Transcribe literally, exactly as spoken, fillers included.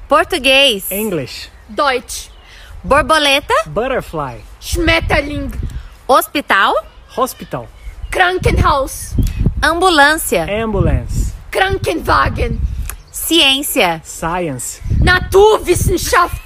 Português. English. Deutsch. Borboleta. Butterfly. Schmetterling. Hospital. Hospital. Krankenhaus. Ambulância. Ambulance. Krankenwagen. Ciência. Science. Naturwissenschaft.